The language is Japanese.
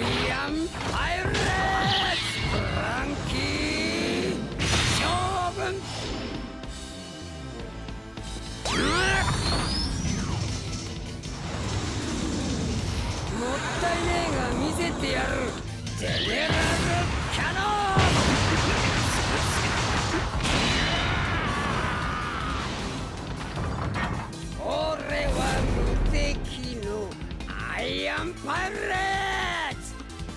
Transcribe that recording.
アンパイレーツフランキー将軍。もったいねえが見せてやる。ゼネラルキャノン。